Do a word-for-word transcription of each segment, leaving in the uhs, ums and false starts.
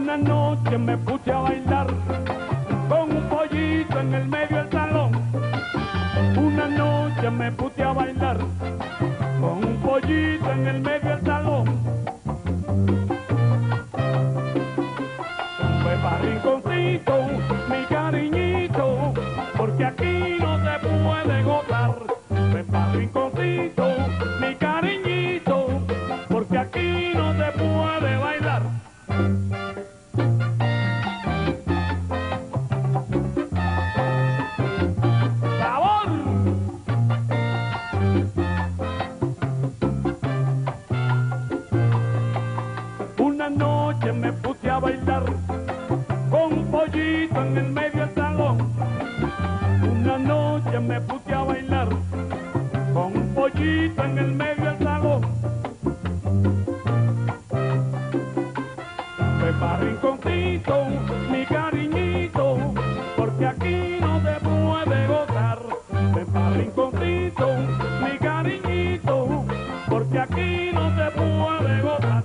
Una noche me puse a bailar con un pollito en el medio del salón. Una noche me puse a bailar con un pollito en el medio del salón. Fue para rinconcito, mi cariñito, porque aquí no se puede gozar. Fue para rinconcito, mi cariñito, porque aquí no se puede bailar. ¡Sabor! Una noche me puse a bailar con un pollito en el medio del salón. Una noche me puse a bailar con un pollito en el medio del salón. Fue para rinconcito, mi cariñito, porque aquí no se puede gozar. Fue para rinconcito, mi cariñito, porque aquí no se puede gozar.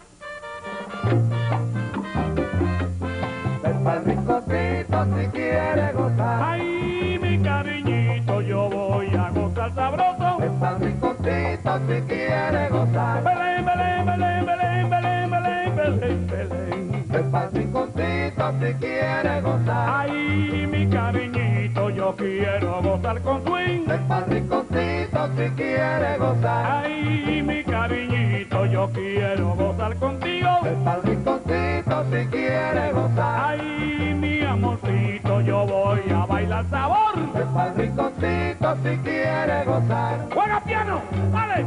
Ven pa'l rinconcito si quiere gozar. Ay, mi cariñito, yo voy a gozar sabroso. Ven pa'l rinconcito si quiere gozar. Belén, Belén, Belén, Belén, Belén, Belén, Belén, Belén. Ven pa'l rinconcito si quiere gozar. Ay, mi cariñito, yo quiero gozar con swing. Ven pa'l rinconcito si quiere gozar. Ay, mi cariñito, yo quiero gozar contigo. Ven pa'l rinconcito si quiere gozar. Ay, mi amorcito, yo voy a bailar sabor. Ven pa'l rinconcito si quiere gozar. ¡Juega piano! ¡Dale!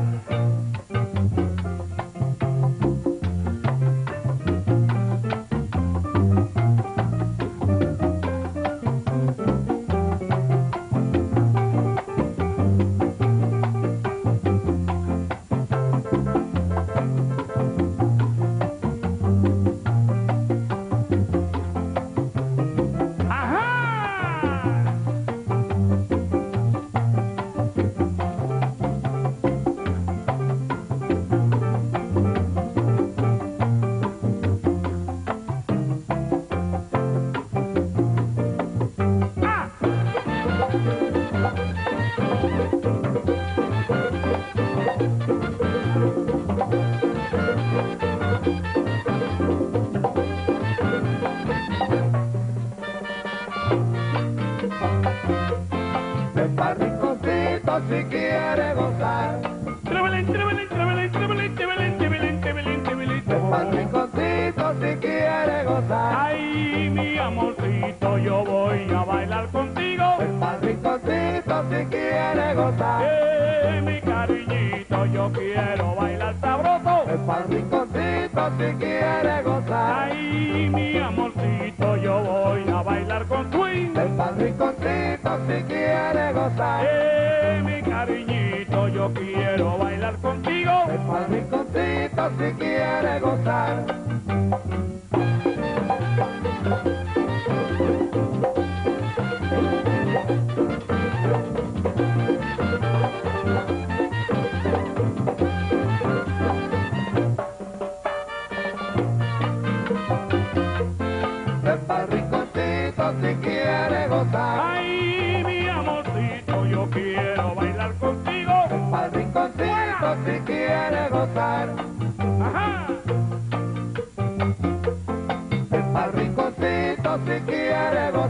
Ven pa'l rinconcito si quiere gozar. Trebelín, trebelín, trebelín, trebelín, trebelín, trebelín, trebelín, trebelín. Ven pa'l rinconcito si quiere gozar. Ay, mi amorcito, yo voy a bailar contigo. Ven pa'l rinconcito si quiere gozar. Eh, mi cariñito, yo quiero bailar sabroso. Ven pa'l rinconcito si quiere gozar. Ay, mi amorcito, yo voy a bailar con swing. Ven pa'l rinconcito si quiere gozar. Eh, mi cariñito, yo quiero bailar contigo. Ven pa'l rinconcito si quiere gozar. Ven pa'l rinconcito si quiere gozar. Ay, mi amorcito, yo quiero bailar contigo. Ven pa'l rinconcito si quiere gozar. Ajá. Ven pa'l rinconcito si quiere gozar.